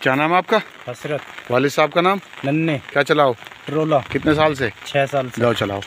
क्या नाम है आपका? हसरत। वालिद साहब का नाम? नन्हे। क्या चलाओ? ट्रोला। कितने साल से? 6 साल से। जाओ चलाओ।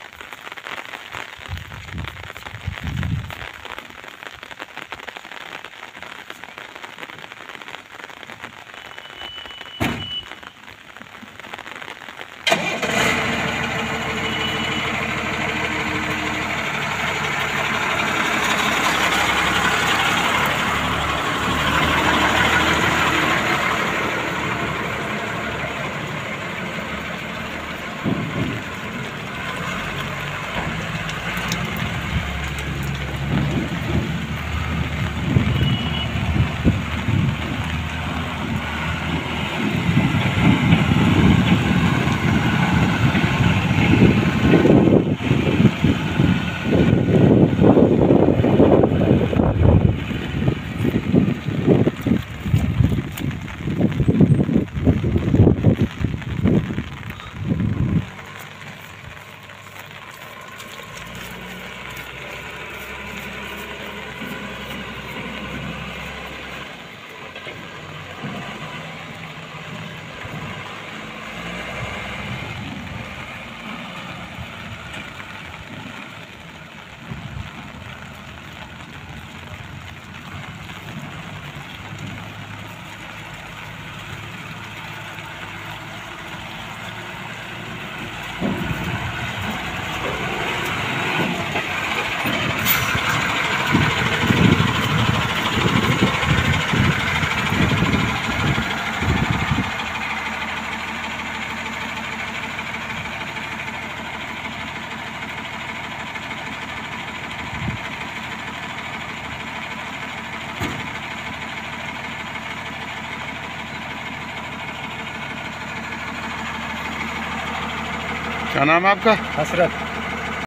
क्या नाम है आपका? हसरत।